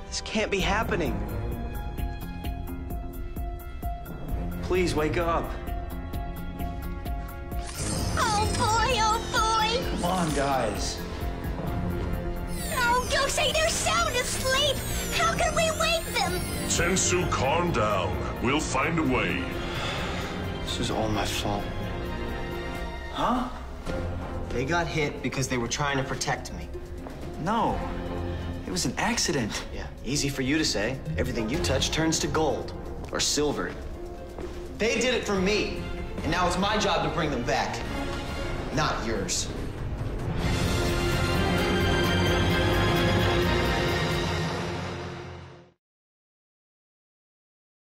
This can't be happening. Please wake up. Oh boy, oh boy! Come on, guys. Oh, don't say they're sound asleep! How can we wake them? Tensu, calm down. We'll find a way. This is all my fault. Huh? They got hit because they were trying to protect me. No. It was an accident. Yeah, easy for you to say. Everything you touch turns to gold. Or silver. They did it for me. And now it's my job to bring them back. Not yours.